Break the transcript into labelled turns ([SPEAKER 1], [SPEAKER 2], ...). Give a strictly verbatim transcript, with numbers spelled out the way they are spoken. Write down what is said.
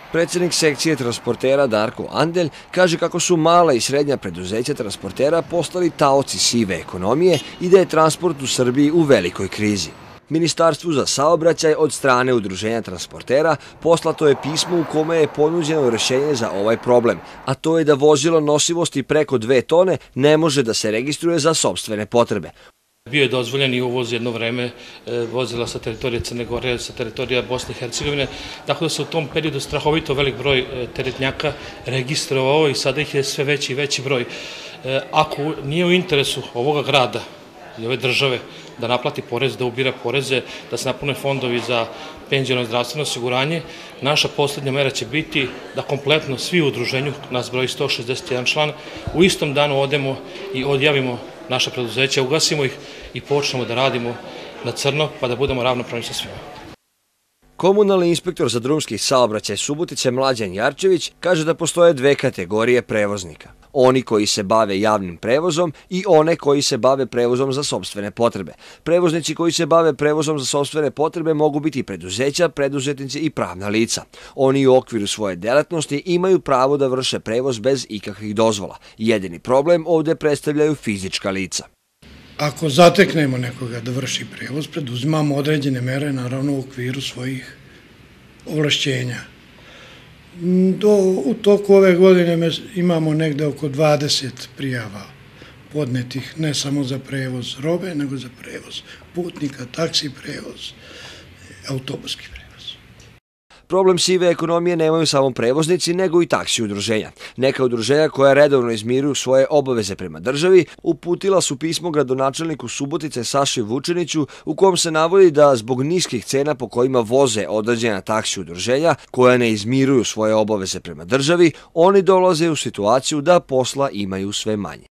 [SPEAKER 1] Predsjednik sekcije transportera Darko Andelj kaže kako su mala i srednja preduzeća transportera postali taoci sive ekonomije i da je transport u Srbiji u velikoj krizi. Ministarstvu za saobraćaj od strane Udruženja transportera poslato je pismo u kome je ponuđeno rješenje za ovaj problem, a to je da vozilo nosivosti preko dve tone ne može da se registruje za sopstvene potrebe.
[SPEAKER 2] Bio je dozvoljen i uvoz jedno vreme vozila sa teritorije Crne Gore, sa teritorija Bosne i Hercegovine, tako da se u tom periodu strahovito velik broj teretnjaka registrovao i sada ih je sve veći i veći broj. Ako nije u interesu ovoga grada i ove države da naplati porez, da ubira poreze, da se napune fondovi za penziono i zdravstveno osiguranje, naša poslednja mera će biti da kompletno svi u udruženju, nas broji sto šezdeset jedan član, u istom danu odemo i odjavimo naša preduzeća, ugasimo ih i počnemo da radimo na crno pa da budemo ravnopravni sa svima.
[SPEAKER 1] Komunalni inspektor za drumski saobraćaj Subotice Mlađan Jarčević kaže da postoje dve kategorije prevoznika. Oni koji se bave javnim prevozom i one koji se bave prevozom za sopstvene potrebe. Prevoznici koji se bave prevozom za sopstvene potrebe mogu biti preduzeća, preduzetnici i pravna lica. Oni u okviru svoje delatnosti imaju pravo da vrše prevoz bez ikakvih dozvola. Jedini problem ovdje predstavljaju fizička lica.
[SPEAKER 3] Ako zateknemo nekoga da vrši prevoz, preduzimamo određene mere, naravno u okviru svojih ovlašćenja. Do, u toku ove godine imamo negde oko dvadeset prijava podnetih, ne samo za prevoz robe, nego za prevoz putnika, taksi prevoz, autobuski prevoz.
[SPEAKER 1] Problem sive ekonomije nemaju samo prevoznici, nego i taksi udruženja. Neka udruženja koja redovno izmiruju svoje obaveze prema državi uputila su pismo gradonačelniku Subotice Saši Vučiniću u kom se navodi da zbog niskih cena po kojima voze određena taksi udruženja koja ne izmiruju svoje obaveze prema državi, oni dolaze u situaciju da posla imaju sve manje.